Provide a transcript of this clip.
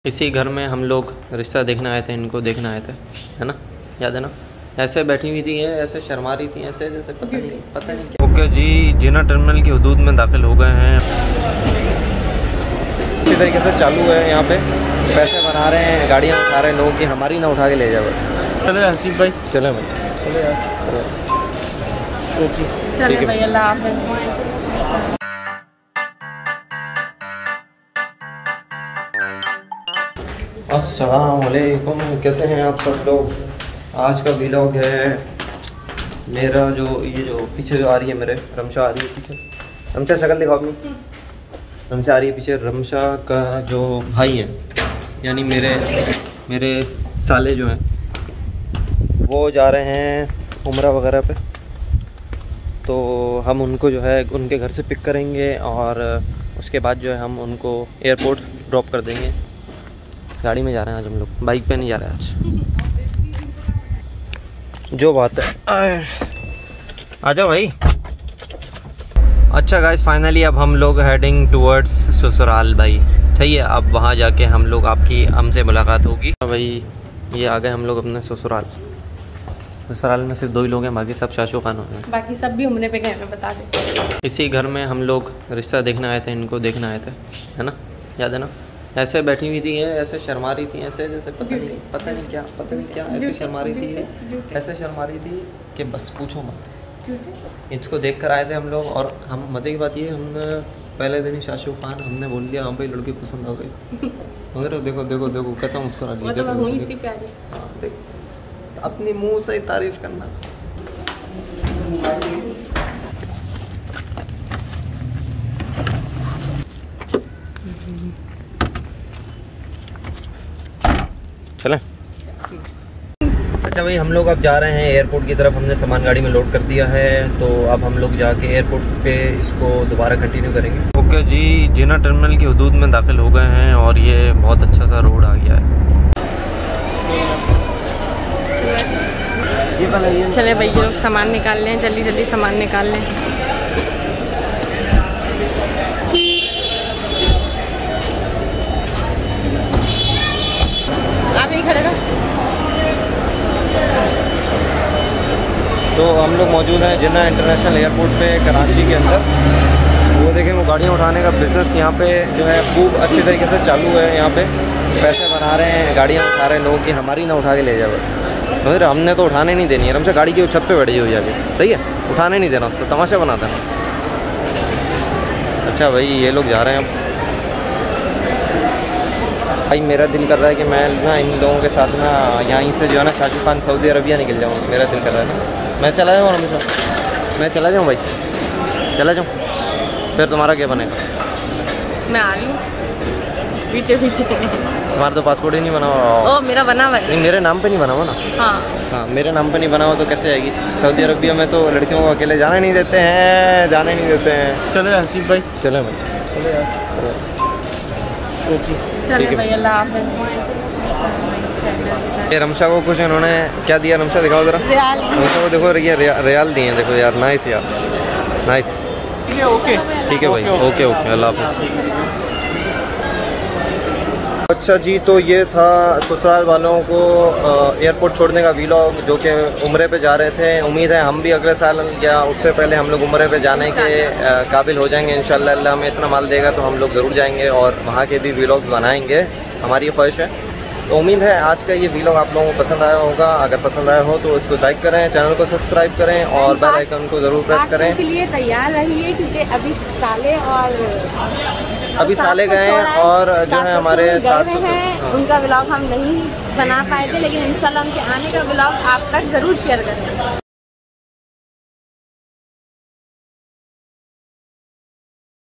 इसी घर में हम लोग रिश्ता देखने आए थे, इनको देखने आए थे, है ना, याद है ना। ऐसे बैठी हुई थी, ऐसे शर्मा रही थी, ऐसे जैसे पता नहीं क्या। ओके जी, जिना टर्मिनल की हदूद में दाखिल हो गए हैं। इसी तरीके से चालू है, यहाँ पे पैसे बना रहे हैं, गाड़ियाँ उठा रहे हैं लोगों की, हमारी ना उठा के ले जाए बस। चले हसीब भाई, चले भाई, चले यार, चले भाई, अल्लाह हाफ़िज़। अस्सलाम वालेकुम, कैसे हैं आप सब लोग। आज का व्लॉग है मेरा, जो ये जो पीछे जो आ रही है मेरे रमशा आ रही है पीछे, रमशा शक्ल दिखाओ अपनी, रमशा आ रही है पीछे। रमशा का जो भाई है, यानी मेरे साले जो हैं, वो जा रहे हैं उम्रा वगैरह पे, तो हम उनको जो है उनके घर से पिक करेंगे और उसके बाद जो है हम उनको एयरपोर्ट ड्रॉप कर देंगे। गाड़ी में जा रहे हैं आज हम लोग, बाइक पे नहीं जा रहे हैं आज, जो बात है। आ जाओ भाई। अच्छा गाइस, फाइनली अब हम लोग हेडिंग टूवर्ड्स ससुराल भाई, सही है। अब वहाँ जाके हम लोग आपकी हमसे मुलाकात होगी भाई। ये आ गए हम लोग अपने ससुराल। ससुराल में सिर्फ 2 ही लोग हैं, बाकी सब शाशो खान हैं, बाकी सब भी उम्रे पे गए हैं, बता दें। इसी घर में हम लोग रिश्ता देखने आए थे, इनको देखने आए थे, है ना, याद है ना। ऐसे बैठी हुई थी, ऐसे शर्मा रही थी, ऐसे जैसे पता नहीं क्या ऐसे शर्मा रही थी, ऐसे शर्मा रही थी कि बस पूछो मत। इसको देख कर आए थे हम लोग, और हम मज़े की बात ये, हमने पहले दिन ही शाहरुख खान हमने बोल दिया, हाँ भाई लड़की पसंद हो गई। मगर देखो देखो देखो कैसा मुस्कुरा रही है, अपनी मुँह से तारीफ करना। चलें। अच्छा भाई, हम लोग अब जा रहे हैं एयरपोर्ट की तरफ। हमने सामान गाड़ी में लोड कर दिया है, तो अब हम लोग जाके एयरपोर्ट पे इसको दोबारा कंटिन्यू करेंगे। ओके जी, जिना टर्मिनल की हदूद में दाखिल हो गए हैं और ये बहुत अच्छा सा रोड आ गया है। चले भाई, ये लोग सामान निकाल लें, जल्दी जल्दी सामान निकाल लें। आप यही खड़े रहो। तो हम लोग मौजूद हैं जिन्ना इंटरनेशनल एयरपोर्ट पे कराची के अंदर। वो देखें, वो गाड़ियाँ उठाने का बिज़नेस यहाँ पे जो है खूब अच्छे तरीके से चालू है। यहाँ पे पैसे बना रहे हैं, गाड़ियाँ उठा रहे हैं लोगों की, हमारी ना उठा के ले जाए बस। फिर हमने तो उठाने नहीं देनी है, हमसे गाड़ी की छत पे बैठी हुई जाके, सही है, उठाने नहीं देना, उसको तमाशा बनाता है। अच्छा भाई, ये लोग जा रहे हैं भाई। मेरा दिल कर रहा है कि मैं ना इन लोगों के साथ ना यहीं से जो है ना शाहरुख खान सऊदी अरबिया निकल जाऊँ। मेरा दिल कर रहा है ना, मैं चला जाऊँ हमेशा, मैं चला जाऊँ भाई, चला जाऊँ। फिर तुम्हारा क्या बनेगा? मैं आ रही हूँ पीछे पीछे। तुम्हारा तो पासपोर्ट ही नहीं बना हुआ। ओ, मेरा बना हुआ है। नहीं, मेरे नाम पे नहीं बना हुआ ना। हाँ, मेरे नाम पे नहीं बना हुआ तो कैसे आएगी? सऊदी अरबिया में तो लड़कियों को अकेले जाने नहीं देते हैं, जाने नहीं देते हैं। चले हसीब भाई, चले भाई, चले यार, चले भाई, अल्लाह हाफ़िज़। ये रमशा को कुछ इन्होंने क्या दिया? रमशा दिखाओ ज़रा। रमशा को देखो, ये रियाल दिए हैं, देखो यार, नाइस यार, नाइस। ओके, ठीक है भाई, ओके ओके, अल्लाह हाफ़िज़। अच्छा जी, तो ये था ससुराल वालों को एयरपोर्ट छोड़ने का व्लॉग, जो कि उम्रे पे जा रहे थे। उम्मीद है हम भी अगले साल या उससे पहले हम लोग उम्रे पे जाने के काबिल हो जाएंगे इंशाल्लाह। अल्लाह हमें इतना माल देगा तो हम लोग ज़रूर जाएंगे और वहाँ के भी व्लॉग्स बनाएंगे, हमारी ये ख्वाहिश है। तो उम्मीद है आज का ये व्लॉग आप लोगों को पसंद आया होगा। अगर पसंद आया हो तो इसको लाइक करें, चैनल को सब्सक्राइब करें और बेल आइकन को ज़रूर प्रेस करें। के लिए तैयार रहिए, क्योंकि अभी साले गए हैं और जो है हमारे साथ उनका व्लॉग हम नहीं बना पाए थे, लेकिन इंशाल्लाह उनके आने का व्लॉग आप तक ज़रूर शेयर करेंगे।